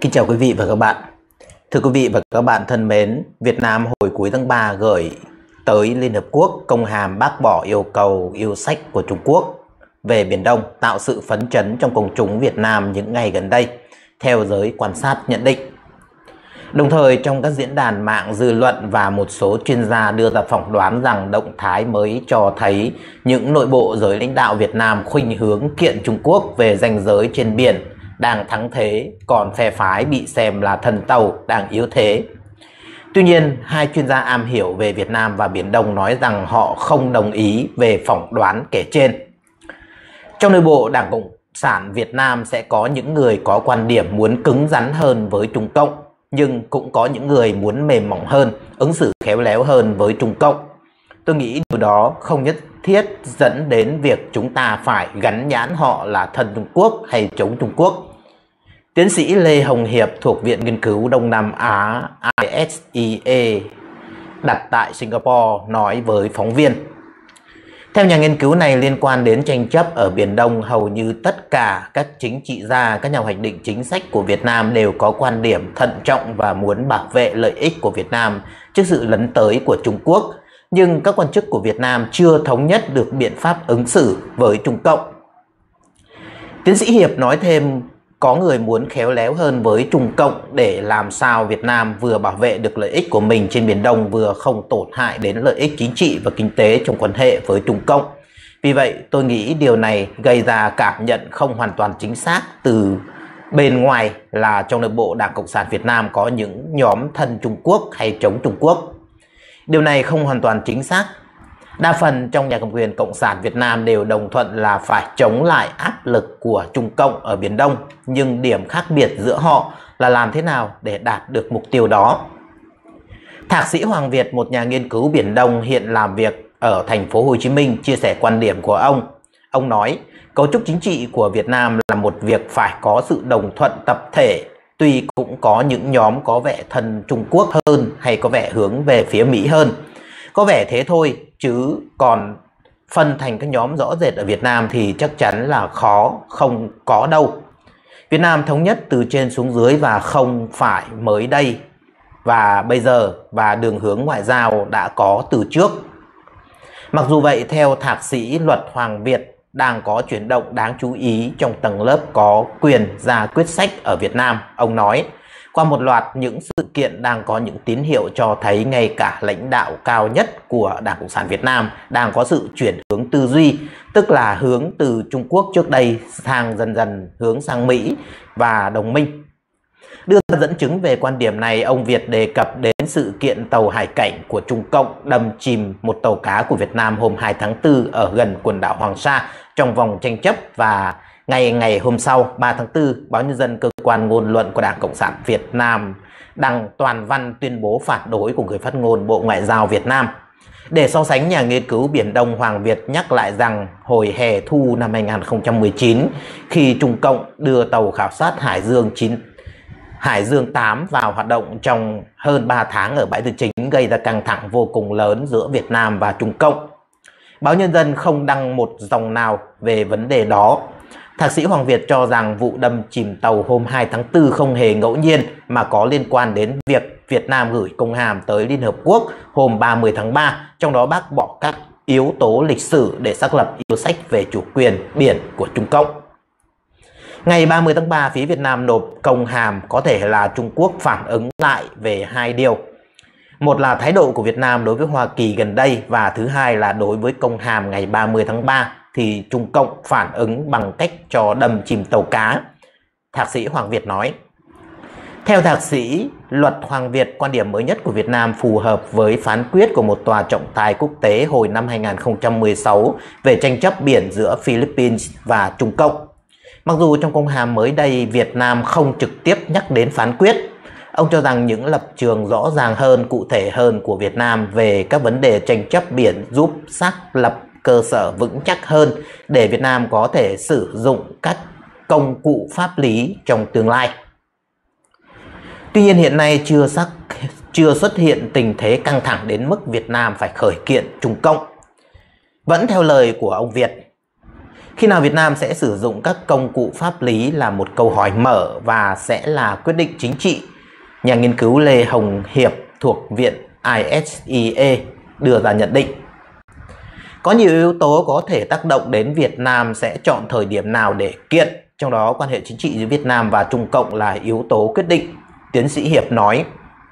Kính chào quý vị và các bạn. Thưa quý vị và các bạn thân mến, Việt Nam hồi cuối tháng 3 gửi tới Liên Hợp Quốc công hàm bác bỏ yêu cầu yêu sách của Trung Quốc về Biển Đông, tạo sự phấn chấn trong công chúng Việt Nam những ngày gần đây, theo giới quan sát nhận định. Đồng thời, trong các diễn đàn mạng dư luận và một số chuyên gia đưa ra phỏng đoán rằng động thái mới cho thấy những nội bộ giới lãnh đạo Việt Nam khuynh hướng kiện Trung Quốc về ranh giới trên biển đang thắng thế, còn phe phái bị xem là thần tàu đang yếu thế. Tuy nhiên, hai chuyên gia am hiểu về Việt Nam và Biển Đông nói rằng họ không đồng ý về phỏng đoán kể trên. Trong nội bộ Đảng Cộng sản Việt Nam sẽ có những người có quan điểm muốn cứng rắn hơn với Trung Cộng, nhưng cũng có những người muốn mềm mỏng hơn, ứng xử khéo léo hơn với Trung Cộng. Tôi nghĩ điều đó không nhất thiết dẫn đến việc chúng ta phải gắn nhãn họ là thân Trung Quốc hay chống Trung Quốc. Tiến sĩ Lê Hồng Hiệp thuộc Viện Nghiên cứu Đông Nam Á ISEA đặt tại Singapore nói với phóng viên. Theo nhà nghiên cứu này, liên quan đến tranh chấp ở Biển Đông, hầu như tất cả các chính trị gia, các nhà hoạch định chính sách của Việt Nam đều có quan điểm thận trọng và muốn bảo vệ lợi ích của Việt Nam trước sự lấn tới của Trung Quốc. Nhưng các quan chức của Việt Nam chưa thống nhất được biện pháp ứng xử với Trung Cộng. Tiến sĩ Hiệp nói thêm, có người muốn khéo léo hơn với Trung Cộng để làm sao Việt Nam vừa bảo vệ được lợi ích của mình trên Biển Đông, vừa không tổn hại đến lợi ích chính trị và kinh tế trong quan hệ với Trung Cộng. Vì vậy, tôi nghĩ điều này gây ra cảm nhận không hoàn toàn chính xác từ bên ngoài là trong nội bộ Đảng Cộng sản Việt Nam có những nhóm thân Trung Quốc hay chống Trung Quốc. Điều này không hoàn toàn chính xác. Đa phần trong nhà cầm quyền Cộng sản Việt Nam đều đồng thuận là phải chống lại áp lực của Trung Cộng ở Biển Đông, nhưng điểm khác biệt giữa họ là làm thế nào để đạt được mục tiêu đó. Thạc sĩ Hoàng Việt, một nhà nghiên cứu Biển Đông hiện làm việc ở thành phố Hồ Chí Minh, chia sẻ quan điểm của ông. Ông nói, cấu trúc chính trị của Việt Nam là một việc phải có sự đồng thuận tập thể, tuy cũng có những nhóm có vẻ thân Trung Quốc hơn hay có vẻ hướng về phía Mỹ hơn. Có vẻ thế thôi, chứ còn phân thành các nhóm rõ rệt ở Việt Nam thì chắc chắn là không có đâu. Việt Nam thống nhất từ trên xuống dưới và không phải mới đây và bây giờ, và đường hướng ngoại giao đã có từ trước. Mặc dù vậy, theo thạc sĩ Luật Hoàng Việt, đang có chuyển động đáng chú ý trong tầng lớp có quyền ra quyết sách ở Việt Nam. Ông nói, qua một loạt những sự kiện đang có những tín hiệu cho thấy ngay cả lãnh đạo cao nhất của Đảng Cộng sản Việt Nam đang có sự chuyển hướng tư duy, tức là hướng từ Trung Quốc trước đây sang dần dần hướng sang Mỹ và đồng minh. Đưa ra dẫn chứng về quan điểm này, ông Việt đề cập đến sự kiện tàu hải cảnh của Trung Cộng đâm chìm một tàu cá của Việt Nam hôm 2 tháng 4 ở gần quần đảo Hoàng Sa trong vòng tranh chấp, và ngày hôm sau 3 tháng 4, Báo Nhân dân, cơ quan ngôn luận của Đảng Cộng sản Việt Nam, đăng toàn văn tuyên bố phản đối của người phát ngôn Bộ Ngoại giao Việt Nam. Để so sánh, nhà nghiên cứu Biển Đông Hoàng Việt nhắc lại rằng hồi hè thu năm 2019, khi Trung Cộng đưa tàu khảo sát Hải Dương 8 vào hoạt động trong hơn 3 tháng ở bãi Tư Chính, gây ra căng thẳng vô cùng lớn giữa Việt Nam và Trung Cộng. Báo Nhân dân không đăng một dòng nào về vấn đề đó. Thạc sĩ Hoàng Việt cho rằng vụ đâm chìm tàu hôm 2 tháng 4 không hề ngẫu nhiên mà có liên quan đến việc Việt Nam gửi công hàm tới Liên Hợp Quốc hôm 30 tháng 3, trong đó bác bỏ các yếu tố lịch sử để xác lập yêu sách về chủ quyền biển của Trung Cộng. Ngày 30 tháng 3, phía Việt Nam nộp công hàm, có thể là Trung Quốc phản ứng lại về hai điều. Một là thái độ của Việt Nam đối với Hoa Kỳ gần đây, và thứ hai là đối với công hàm ngày 30 tháng 3 thì Trung Cộng phản ứng bằng cách cho đâm chìm tàu cá. Thạc sĩ Hoàng Việt nói. Theo thạc sĩ Luật Hoàng Việt, quan điểm mới nhất của Việt Nam phù hợp với phán quyết của một tòa trọng tài quốc tế hồi năm 2016 về tranh chấp biển giữa Philippines và Trung Cộng. Mặc dù trong công hàm mới đây, Việt Nam không trực tiếp nhắc đến phán quyết, ông cho rằng những lập trường rõ ràng hơn, cụ thể hơn của Việt Nam về các vấn đề tranh chấp biển giúp xác lập cơ sở vững chắc hơn để Việt Nam có thể sử dụng các công cụ pháp lý trong tương lai. Tuy nhiên, hiện nay chưa xuất hiện tình thế căng thẳng đến mức Việt Nam phải khởi kiện Trung Cộng. Vẫn theo lời của ông Việt, Khi nào Việt Nam sẽ sử dụng các công cụ pháp lý là một câu hỏi mở và sẽ là quyết định chính trị, nhà nghiên cứu Lê Hồng Hiệp thuộc Viện ISEA đưa ra nhận định. Có nhiều yếu tố có thể tác động đến Việt Nam sẽ chọn thời điểm nào để kiện, trong đó quan hệ chính trị giữa Việt Nam và Trung Cộng là yếu tố quyết định, tiến sĩ Hiệp nói.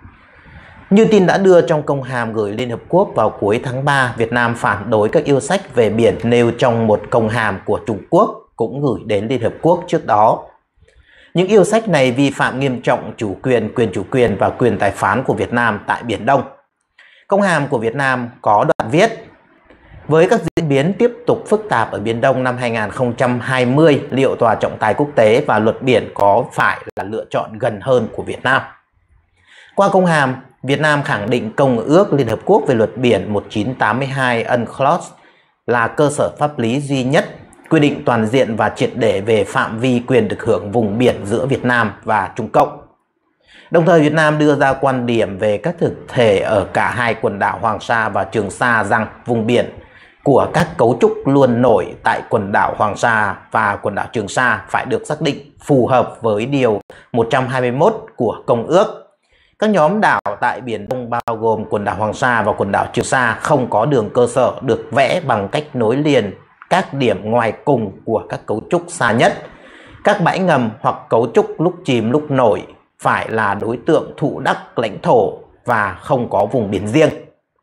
Như tin đã đưa trong công hàm gửi Liên Hợp Quốc vào cuối tháng 3, Việt Nam phản đối các yêu sách về biển nêu trong một công hàm của Trung Quốc cũng gửi đến Liên Hợp Quốc trước đó. Những yêu sách này vi phạm nghiêm trọng quyền chủ quyền và quyền tài phán của Việt Nam tại Biển Đông. Công hàm của Việt Nam có đoạn viết: với các diễn biến tiếp tục phức tạp ở Biển Đông năm 2020, liệu tòa trọng tài quốc tế và luật biển có phải là lựa chọn gần hơn của Việt Nam? Qua công hàm, Việt Nam khẳng định Công ước Liên Hợp Quốc về luật biển 1982 UNCLOS là cơ sở pháp lý duy nhất quy định toàn diện và triệt để về phạm vi quyền được hưởng vùng biển giữa Việt Nam và Trung Cộng. Đồng thời Việt Nam đưa ra quan điểm về các thực thể ở cả hai quần đảo Hoàng Sa và Trường Sa rằng vùng biển của các cấu trúc luôn nổi tại quần đảo Hoàng Sa và quần đảo Trường Sa phải được xác định phù hợp với điều 121 của Công ước. Các nhóm đảo tại Biển Đông bao gồm quần đảo Hoàng Sa và quần đảo Trường Sa không có đường cơ sở được vẽ bằng cách nối liền các điểm ngoài cùng của các cấu trúc xa nhất. Các bãi ngầm hoặc cấu trúc lúc chìm lúc nổi phải là đối tượng thụ đắc lãnh thổ và không có vùng biển riêng.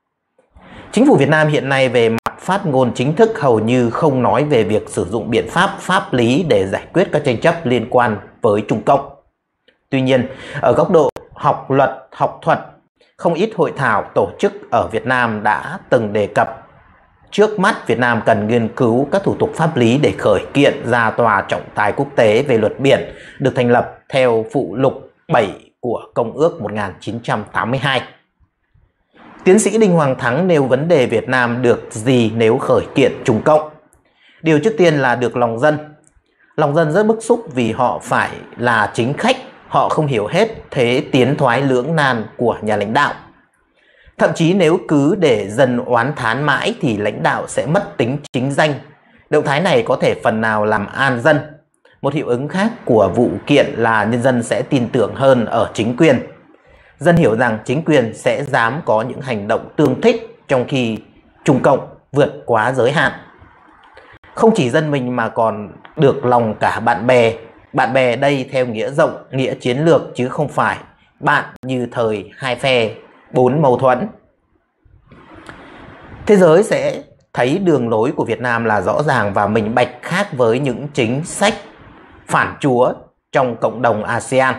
Chính phủ Việt Nam hiện nay về mặt phát ngôn chính thức hầu như không nói về việc sử dụng biện pháp pháp lý để giải quyết các tranh chấp liên quan với Trung Cộng. Tuy nhiên, ở góc độ học luật, học thuật, không ít hội thảo tổ chức ở Việt Nam đã từng đề cập trước mắt Việt Nam cần nghiên cứu các thủ tục pháp lý để khởi kiện ra tòa trọng tài quốc tế về luật biển được thành lập theo phụ lục 7 của Công ước 1982. Tiến sĩ Đinh Hoàng Thắng nêu vấn đề Việt Nam được gì nếu khởi kiện Trung Cộng. Điều trước tiên là được lòng dân. Lòng dân rất bức xúc vì họ phải là chính khách, họ không hiểu hết thế tiến thoái lưỡng nan của nhà lãnh đạo. Thậm chí nếu cứ để dân oán thán mãi thì lãnh đạo sẽ mất tính chính danh. Động thái này có thể phần nào làm an dân. Một hiệu ứng khác của vụ kiện là nhân dân sẽ tin tưởng hơn ở chính quyền. Dân hiểu rằng chính quyền sẽ dám có những hành động tương thích trong khi Trung Cộng vượt quá giới hạn. Không chỉ dân mình mà còn được lòng cả bạn bè. Bạn bè đây theo nghĩa rộng, nghĩa chiến lược chứ không phải bạn như thời hai phe 4 mâu thuẫn. Thế giới sẽ thấy đường lối của Việt Nam là rõ ràng và minh bạch, khác với những chính sách phản chúa trong cộng đồng ASEAN.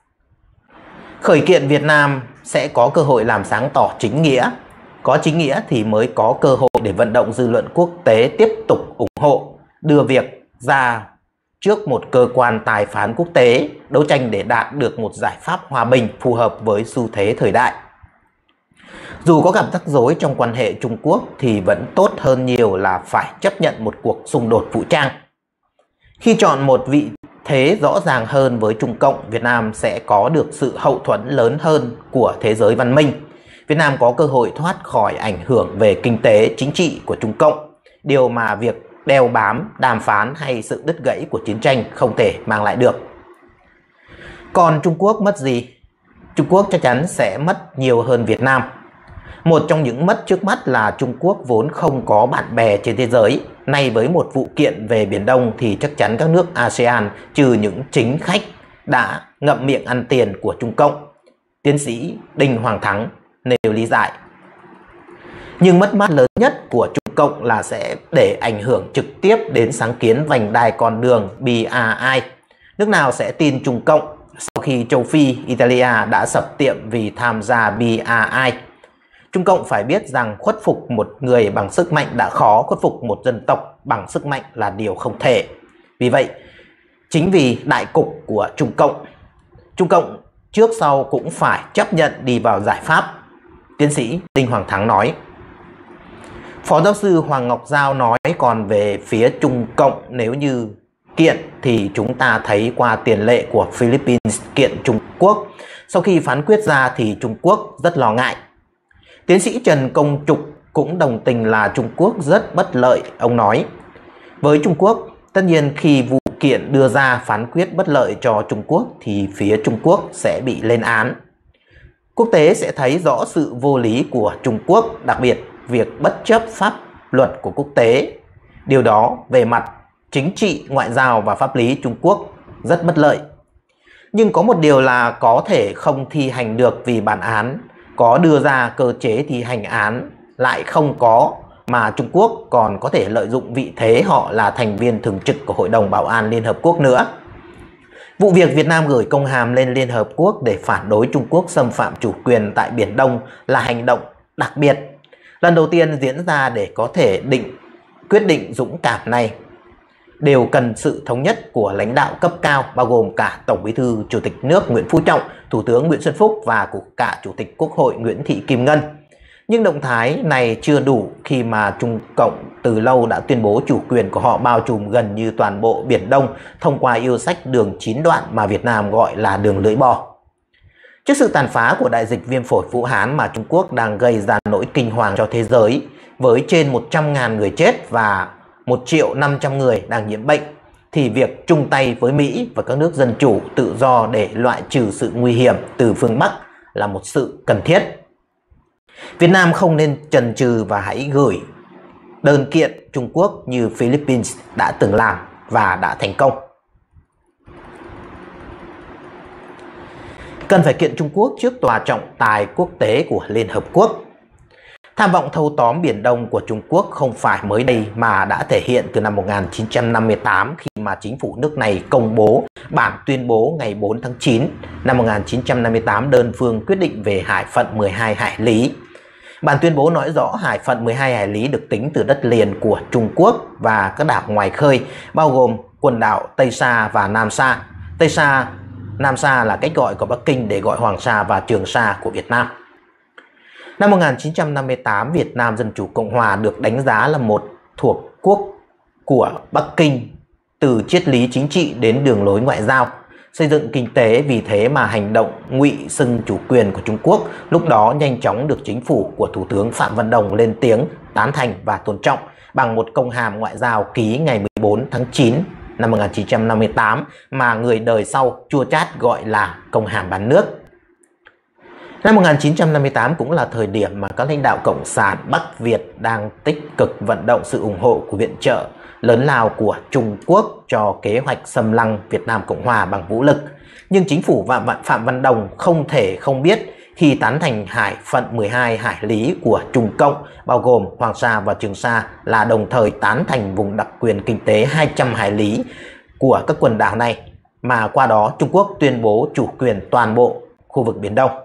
Khởi kiện Việt Nam sẽ có cơ hội làm sáng tỏ chính nghĩa. Có chính nghĩa thì mới có cơ hội để vận động dư luận quốc tế tiếp tục ủng hộ, đưa việc ra trước một cơ quan tài phán quốc tế, đấu tranh để đạt được một giải pháp hòa bình phù hợp với xu thế thời đại. Dù có gặp rắc rối trong quan hệ Trung Quốc thì vẫn tốt hơn nhiều là phải chấp nhận một cuộc xung đột vũ trang. Khi chọn một vị thế rõ ràng hơn với Trung Cộng, Việt Nam sẽ có được sự hậu thuẫn lớn hơn của thế giới văn minh. Việt Nam có cơ hội thoát khỏi ảnh hưởng về kinh tế, chính trị của Trung Cộng, điều mà việc đeo bám, đàm phán hay sự đứt gãy của chiến tranh không thể mang lại được. Còn Trung Quốc mất gì? Trung Quốc chắc chắn sẽ mất nhiều hơn Việt Nam. Một trong những mất trước mắt là Trung Quốc vốn không có bạn bè trên thế giới. Nay với một vụ kiện về Biển Đông thì chắc chắn các nước ASEAN trừ những chính khách đã ngậm miệng ăn tiền của Trung Cộng. Tiến sĩ Đinh Hoàng Thắng nêu lý giải. Nhưng mất mát lớn nhất của Trung Cộng là sẽ để ảnh hưởng trực tiếp đến sáng kiến vành đai con đường BRI. Nước nào sẽ tin Trung Cộng sau khi châu Phi, Italia đã sập tiệm vì tham gia BRI? Trung Cộng phải biết rằng khuất phục một người bằng sức mạnh đã khó, khuất phục một dân tộc bằng sức mạnh là điều không thể. Vì vậy, chính vì đại cục của Trung Cộng trước sau cũng phải chấp nhận đi vào giải pháp. Tiến sĩ Đinh Hoàng Thắng nói. Phó giáo sư Hoàng Ngọc Giao nói còn về phía Trung Cộng, nếu như kiện thì chúng ta thấy qua tiền lệ của Philippines kiện Trung Quốc. Sau khi phán quyết ra thì Trung Quốc rất lo ngại. Tiến sĩ Trần Công Trục cũng đồng tình là Trung Quốc rất bất lợi. Ông nói, Với Trung Quốc, tất nhiên khi vụ kiện đưa ra phán quyết bất lợi cho Trung Quốc thì phía Trung Quốc sẽ bị lên án. Quốc tế sẽ thấy rõ sự vô lý của Trung Quốc, đặc biệt việc bất chấp pháp luật của quốc tế. Điều đó về mặt chính trị, ngoại giao và pháp lý Trung Quốc rất bất lợi. Nhưng có một điều là có thể không thi hành được vì bản án có đưa ra cơ chế thi hành án lại không có, mà Trung Quốc còn có thể lợi dụng vị thế họ là thành viên thường trực của Hội đồng Bảo an Liên Hợp Quốc nữa. Vụ việc Việt Nam gửi công hàm lên Liên Hợp Quốc để phản đối Trung Quốc xâm phạm chủ quyền tại Biển Đông là hành động đặc biệt, lần đầu tiên diễn ra để có thể quyết định dũng cảm này đều cần sự thống nhất của lãnh đạo cấp cao, bao gồm cả Tổng Bí thư Chủ tịch nước Nguyễn Phú Trọng, Thủ tướng Nguyễn Xuân Phúc và của cả Chủ tịch Quốc hội Nguyễn Thị Kim Ngân. Nhưng động thái này chưa đủ khi mà Trung Cộng từ lâu đã tuyên bố chủ quyền của họ bao trùm gần như toàn bộ Biển Đông thông qua yêu sách đường 9 đoạn mà Việt Nam gọi là đường lưỡi bò. Trước sự tàn phá của đại dịch viêm phổi Vũ Hán mà Trung Quốc đang gây ra nỗi kinh hoàng cho thế giới, với trên 100.000 người chết và 1.500.000 người đang nhiễm bệnh, thì việc chung tay với Mỹ và các nước dân chủ tự do để loại trừ sự nguy hiểm từ phương Bắc là một sự cần thiết. Việt Nam không nên chần chừ và hãy gửi đơn kiện Trung Quốc như Philippines đã từng làm và đã thành công. Cần phải kiện Trung Quốc trước tòa trọng tài quốc tế của Liên Hợp Quốc. Tham vọng thâu tóm Biển Đông của Trung Quốc không phải mới đây mà đã thể hiện từ năm 1958 khi mà chính phủ nước này công bố bản tuyên bố ngày 4 tháng 9 năm 1958 đơn phương quyết định về hải phận 12 hải lý. Bản tuyên bố nói rõ hải phận 12 hải lý được tính từ đất liền của Trung Quốc và các đảo ngoài khơi, bao gồm quần đảo Tây Sa và Nam Sa. Tây Sa, Nam Sa là cách gọi của Bắc Kinh để gọi Hoàng Sa và Trường Sa của Việt Nam. Năm 1958, Việt Nam Dân Chủ Cộng Hòa được đánh giá là một thuộc quốc của Bắc Kinh từ triết lý chính trị đến đường lối ngoại giao, xây dựng kinh tế, vì thế mà hành động ngụy xưng chủ quyền của Trung Quốc lúc đó nhanh chóng được chính phủ của Thủ tướng Phạm Văn Đồng lên tiếng tán thành và tôn trọng bằng một công hàm ngoại giao ký ngày 14 tháng 9 năm 1958 mà người đời sau chua chát gọi là công hàm bán nước. Năm 1958 cũng là thời điểm mà các lãnh đạo Cộng sản Bắc Việt đang tích cực vận động sự ủng hộ của viện trợ lớn lao của Trung Quốc cho kế hoạch xâm lăng Việt Nam Cộng Hòa bằng vũ lực. Nhưng chính phủ Phạm Văn Đồng không thể không biết khi tán thành hải phận 12 hải lý của Trung Cộng, bao gồm Hoàng Sa và Trường Sa, là đồng thời tán thành vùng đặc quyền kinh tế 200 hải lý của các quần đảo này, mà qua đó Trung Quốc tuyên bố chủ quyền toàn bộ khu vực Biển Đông.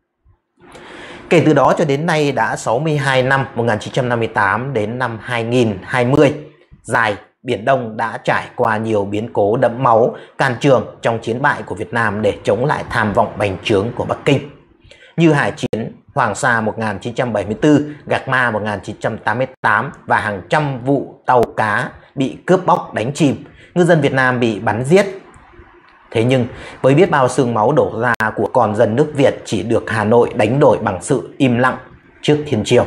Kể từ đó cho đến nay đã 62 năm, 1958 đến năm 2020, dài, Biển Đông đã trải qua nhiều biến cố đẫm máu, can trường trong chiến bại của Việt Nam để chống lại tham vọng bành trướng của Bắc Kinh. Như hải chiến Hoàng Sa 1974, Gạc Ma 1988 và hàng trăm vụ tàu cá bị cướp bóc đánh chìm, ngư dân Việt Nam bị bắn giết. Thế nhưng với biết bao xương máu đổ ra của con dân nước Việt chỉ được Hà Nội đánh đổi bằng sự im lặng trước thiên triều.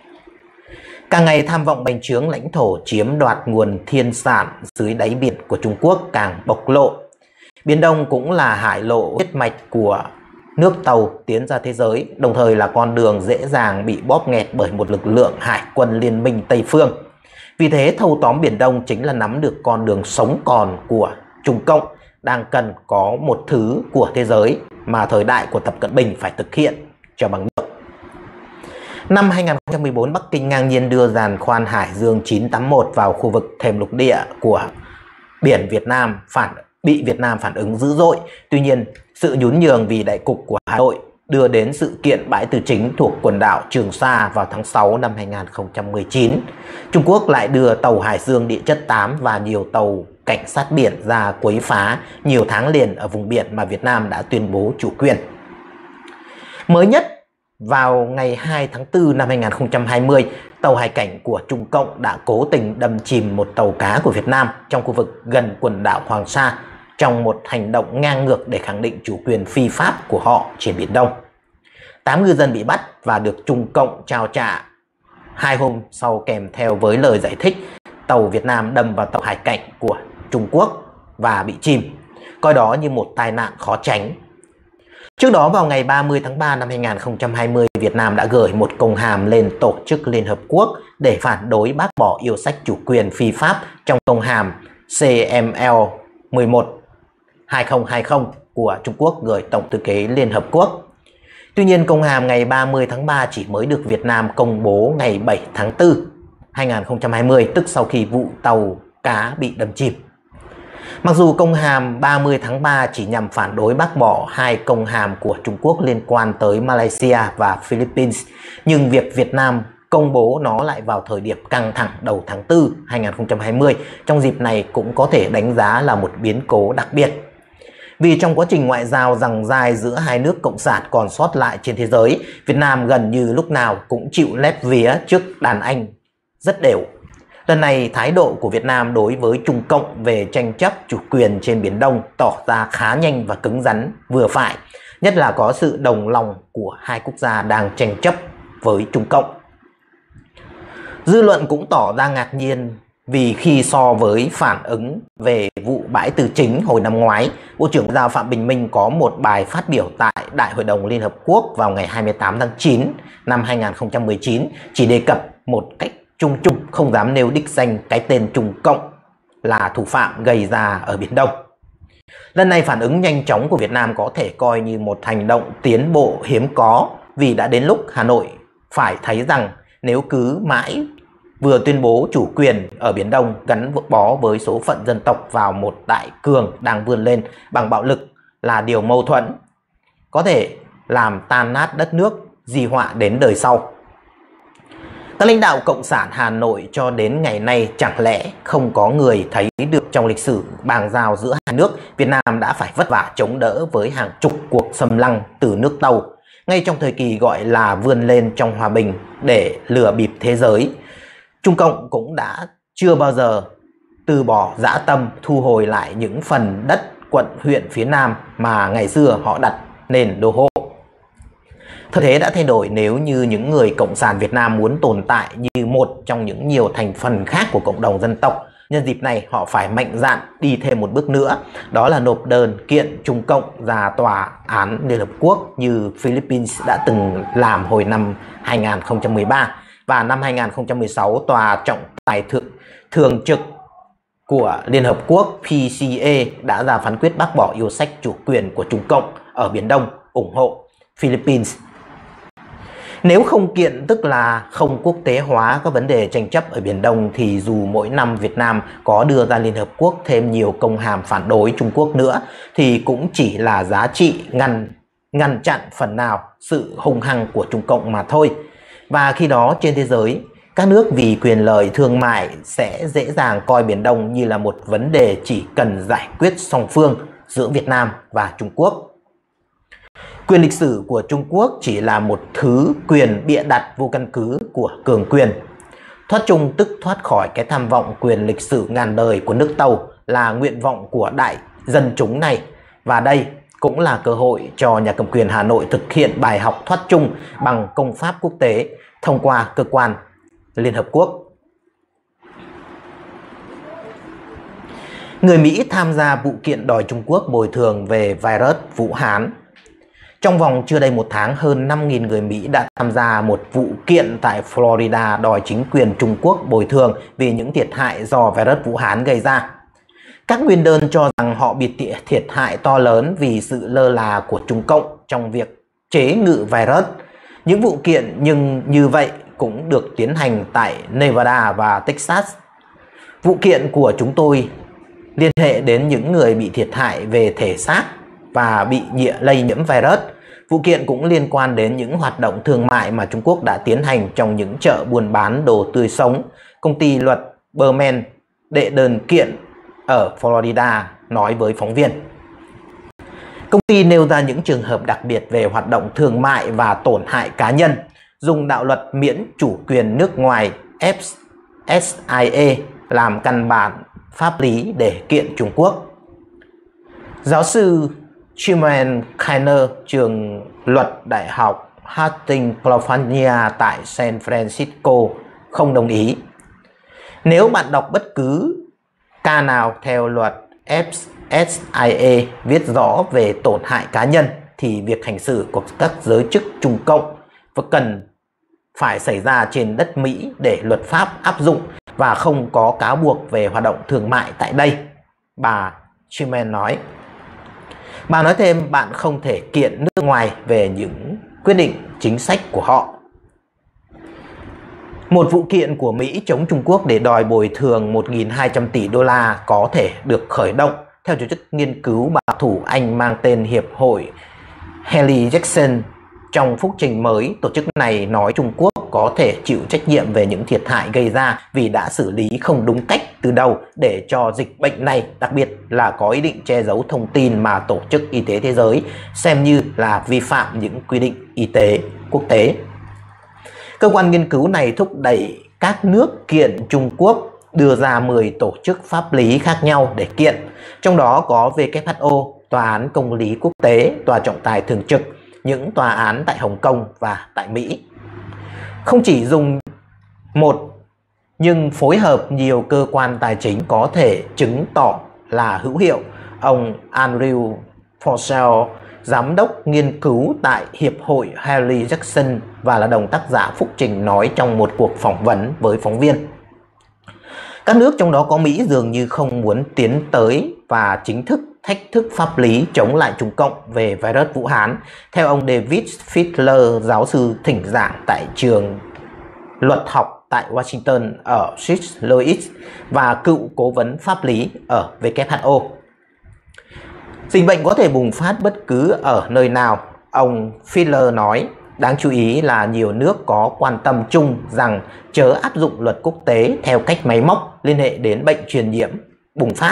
Càng ngày tham vọng bành trướng lãnh thổ, chiếm đoạt nguồn thiên sản dưới đáy biển của Trung Quốc càng bộc lộ. Biển Đông cũng là hải lộ huyết mạch của nước tàu tiến ra thế giới, đồng thời là con đường dễ dàng bị bóp nghẹt bởi một lực lượng hải quân liên minh Tây phương. Vì thế thâu tóm Biển Đông chính là nắm được con đường sống còn của Trung Cộng, đang cần có một thứ của thế giới mà thời đại của Tập Cận Bình phải thực hiện cho bằng được. Năm 2014, Bắc Kinh ngang nhiên đưa giàn khoan Hải Dương 981 vào khu vực thềm lục địa của biển Việt Nam, bị Việt Nam phản ứng dữ dội. Tuy nhiên, sự nhún nhường vì đại cục của Hà Nội đưa đến sự kiện bãi tư chính thuộc quần đảo Trường Sa vào tháng 6 năm 2019. Trung Quốc lại đưa tàu Hải Dương địa chất 8 và nhiều tàu cảnh sát biển ra quấy phá nhiều tháng liền ở vùng biển mà Việt Nam đã tuyên bố chủ quyền. Mới nhất, vào ngày 2 tháng 4 năm 2020, tàu hải cảnh của Trung Cộng đã cố tình đâm chìm một tàu cá của Việt Nam trong khu vực gần quần đảo Hoàng Sa trong một hành động ngang ngược để khẳng định chủ quyền phi pháp của họ trên Biển Đông. 8 ngư dân bị bắt và được Trung Cộng trao trả 2 hôm sau, kèm theo với lời giải thích tàu Việt Nam đâm vào tàu hải cảnh của Trung Quốc và bị chìm, coi đó như một tai nạn khó tránh. Trước đó vào ngày 30 tháng 3 năm 2020, Việt Nam đã gửi một công hàm lên Tổ chức Liên Hợp Quốc để phản đối bác bỏ yêu sách chủ quyền phi pháp trong công hàm CML11/2020 của Trung Quốc gửi Tổng thư ký Liên Hợp Quốc. Tuy nhiên, công hàm ngày 30 tháng 3 chỉ mới được Việt Nam công bố ngày 7 tháng 4 2020, tức sau khi vụ tàu cá bị đâm chìm. Mặc dù công hàm 30 tháng 3 chỉ nhằm phản đối bác bỏ hai công hàm của Trung Quốc liên quan tới Malaysia và Philippines, nhưng việc Việt Nam công bố nó lại vào thời điểm căng thẳng đầu tháng 4 2020 trong dịp này cũng có thể đánh giá là một biến cố đặc biệt. Vì trong quá trình ngoại giao giằng dai giữa hai nước cộng sản còn sót lại trên thế giới, Việt Nam gần như lúc nào cũng chịu lép vía trước đàn anh rất đều. Lần này, thái độ của Việt Nam đối với Trung Cộng về tranh chấp chủ quyền trên Biển Đông tỏ ra khá nhanh và cứng rắn vừa phải, nhất là có sự đồng lòng của hai quốc gia đang tranh chấp với Trung Cộng. Dư luận cũng tỏ ra ngạc nhiên vì khi so với phản ứng về vụ Bãi Tư Chính hồi năm ngoái, Bộ trưởng Ngoại giao Phạm Bình Minh có một bài phát biểu tại Đại hội đồng Liên Hợp Quốc vào ngày 28 tháng 9 năm 2019 chỉ đề cập một cách chung chung, không dám nêu đích danh cái tên Trung Cộng là thủ phạm gây ra ở Biển Đông. Lần này phản ứng nhanh chóng của Việt Nam có thể coi như một hành động tiến bộ hiếm có, vì đã đến lúc Hà Nội phải thấy rằng nếu cứ mãi vừa tuyên bố chủ quyền ở Biển Đông gắn bó với số phận dân tộc vào một đại cường đang vươn lên bằng bạo lực là điều mâu thuẫn, có thể làm tan nát đất nước, di họa đến đời sau. Các lãnh đạo Cộng sản Hà Nội cho đến ngày nay chẳng lẽ không có người thấy được trong lịch sử bàng giao giữa hai nước, Việt Nam đã phải vất vả chống đỡ với hàng chục cuộc xâm lăng từ nước Tàu, ngay trong thời kỳ gọi là vươn lên trong hòa bình để lừa bịp thế giới. Trung Cộng cũng đã chưa bao giờ từ bỏ dã tâm thu hồi lại những phần đất quận huyện phía Nam mà ngày xưa họ đặt nền đô hộ. Thời thế đã thay đổi nếu như những người Cộng sản Việt Nam muốn tồn tại như một trong những nhiều thành phần khác của cộng đồng dân tộc. Nhân dịp này họ phải mạnh dạn đi thêm một bước nữa, đó là nộp đơn kiện Trung Cộng ra Tòa án Liên Hợp Quốc như Philippines đã từng làm hồi năm 2013. Và năm 2016, Tòa trọng tài thường trực của Liên Hợp Quốc PCA đã ra phán quyết bác bỏ yêu sách chủ quyền của Trung Cộng ở Biển Đông, ủng hộ Philippines. Nếu không kiện tức là không quốc tế hóa các vấn đề tranh chấp ở Biển Đông, thì dù mỗi năm Việt Nam có đưa ra Liên Hợp Quốc thêm nhiều công hàm phản đối Trung Quốc nữa thì cũng chỉ là giá trị ngăn chặn phần nào sự hung hăng của Trung Cộng mà thôi. Và khi đó trên thế giới, các nước vì quyền lợi thương mại sẽ dễ dàng coi Biển Đông như là một vấn đề chỉ cần giải quyết song phương giữa Việt Nam và Trung Quốc. Quyền lịch sử của Trung Quốc chỉ là một thứ quyền bịa đặt vô căn cứ của cường quyền. Thoát chung tức thoát khỏi cái tham vọng quyền lịch sử ngàn đời của nước Tàu là nguyện vọng của đại dân chúng này. Và đây cũng là cơ hội cho nhà cầm quyền Hà Nội thực hiện bài học thoát chung bằng công pháp quốc tế thông qua cơ quan Liên Hợp Quốc. Người Mỹ tham gia vụ kiện đòi Trung Quốc bồi thường về virus Vũ Hán. Trong vòng chưa đầy một tháng, hơn 5.000 người Mỹ đã tham gia một vụ kiện tại Florida đòi chính quyền Trung Quốc bồi thường vì những thiệt hại do virus Vũ Hán gây ra. Các nguyên đơn cho rằng họ bị thiệt hại to lớn vì sự lơ là của Trung Cộng trong việc chế ngự virus. Những vụ kiện nhưng như vậy cũng được tiến hành tại Nevada và Texas. Vụ kiện của chúng tôi liên hệ đến những người bị thiệt hại về thể xác và bị lây nhiễm virus. Vụ kiện cũng liên quan đến những hoạt động thương mại mà Trung Quốc đã tiến hành trong những chợ buôn bán đồ tươi sống. Công ty luật Berman đệ đơn kiện ở Florida nói với phóng viên. Công ty nêu ra những trường hợp đặc biệt về hoạt động thương mại và tổn hại cá nhân, dùng đạo luật miễn chủ quyền nước ngoài FSIA làm căn bản pháp lý để kiện Trung Quốc. Giáo sư Truman Kainer, trường luật Đại học Hastings, California tại San Francisco không đồng ý. Nếu bạn đọc bất cứ ca nào theo luật FSIA viết rõ về tổn hại cá nhân thì việc hành xử của các giới chức Trung Cộng và cần phải xảy ra trên đất Mỹ để luật pháp áp dụng và không có cáo buộc về hoạt động thương mại tại đây, bà Schumann nói. Bà nói thêm bạn không thể kiện nước ngoài về những quyết định chính sách của họ. Một vụ kiện của Mỹ chống Trung Quốc để đòi bồi thường 1.200 tỷ đô la có thể được khởi động theo tổ chức nghiên cứu bảo thủ Anh mang tên Hiệp hội Henry Jackson. Trong phúc trình mới, tổ chức này nói Trung Quốc có thể chịu trách nhiệm về những thiệt hại gây ra vì đã xử lý không đúng cách từ đầu để cho dịch bệnh này, đặc biệt là có ý định che giấu thông tin mà Tổ chức Y tế Thế giới xem như là vi phạm những quy định y tế quốc tế. Cơ quan nghiên cứu này thúc đẩy các nước kiện Trung Quốc đưa ra 10 tổ chức pháp lý khác nhau để kiện, trong đó có WHO, Tòa án Công lý Quốc tế, Tòa trọng tài thường trực, những tòa án tại Hồng Kông và tại Mỹ. Không chỉ dùng một nhưng phối hợp nhiều cơ quan tài chính có thể chứng tỏ là hữu hiệu, ông Andrew Forsell, giám đốc nghiên cứu tại Hiệp hội Henry Jackson và là đồng tác giả phúc trình nói trong một cuộc phỏng vấn với phóng viên. Các nước trong đó có Mỹ dường như không muốn tiến tới và chính thức thách thức pháp lý chống lại Trung Cộng về virus Vũ Hán, theo ông David Fiedler, giáo sư thỉnh giảng tại trường luật học tại Washington ở St. Louis và cựu cố vấn pháp lý ở WHO. Dịch bệnh có thể bùng phát bất cứ ở nơi nào, ông Fiedler nói. Đáng chú ý là nhiều nước có quan tâm chung rằng chớ áp dụng luật quốc tế theo cách máy móc liên hệ đến bệnh truyền nhiễm bùng phát.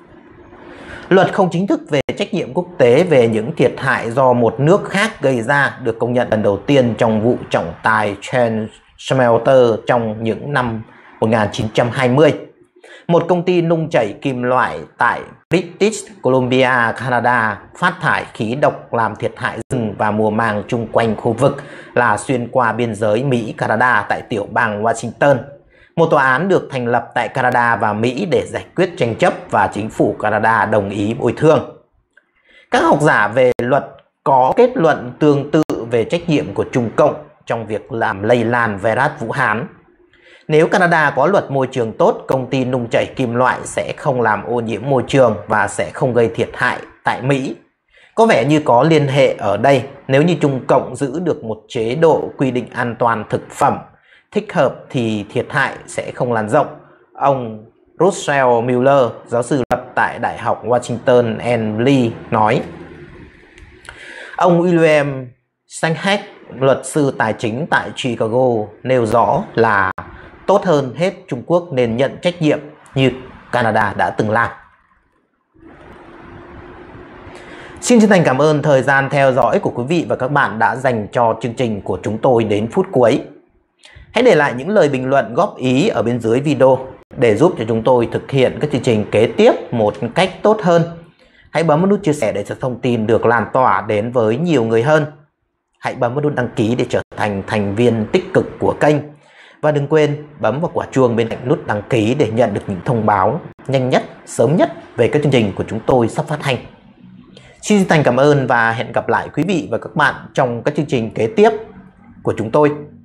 Luật không chính thức về trách nhiệm quốc tế về những thiệt hại do một nước khác gây ra được công nhận lần đầu tiên trong vụ trọng tài Chen Smelter trong những năm 1920. Một công ty nung chảy kim loại tại British Columbia, Canada phát thải khí độc làm thiệt hại rừng và mùa màng chung quanh khu vực là xuyên qua biên giới Mỹ-Canada tại tiểu bang Washington. Một tòa án được thành lập tại Canada và Mỹ để giải quyết tranh chấp và chính phủ Canada đồng ý bồi thường. Các học giả về luật có kết luận tương tự về trách nhiệm của Trung Cộng trong việc làm lây lan virus Vũ Hán. Nếu Canada có luật môi trường tốt, công ty nung chảy kim loại sẽ không làm ô nhiễm môi trường và sẽ không gây thiệt hại tại Mỹ. Có vẻ như có liên hệ ở đây nếu như Trung Cộng giữ được một chế độ quy định an toàn thực phẩm thích hợp thì thiệt hại sẽ không lan rộng. Ông Russell Miller, giáo sư luật tại Đại học Washington and Lee nói. Ông William Sankhead, luật sư tài chính tại Chicago, nêu rõ là tốt hơn hết Trung Quốc nên nhận trách nhiệm như Canada đã từng làm. Xin chân thành cảm ơn thời gian theo dõi của quý vị và các bạn đã dành cho chương trình của chúng tôi đến phút cuối. Hãy để lại những lời bình luận góp ý ở bên dưới video để giúp cho chúng tôi thực hiện các chương trình kế tiếp một cách tốt hơn. Hãy bấm vào nút chia sẻ để cho thông tin được lan tỏa đến với nhiều người hơn. Hãy bấm vào nút đăng ký để trở thành thành viên tích cực của kênh. Và đừng quên bấm vào quả chuông bên cạnh nút đăng ký để nhận được những thông báo nhanh nhất, sớm nhất về các chương trình của chúng tôi sắp phát hành. Xin thành cảm ơn và hẹn gặp lại quý vị và các bạn trong các chương trình kế tiếp của chúng tôi.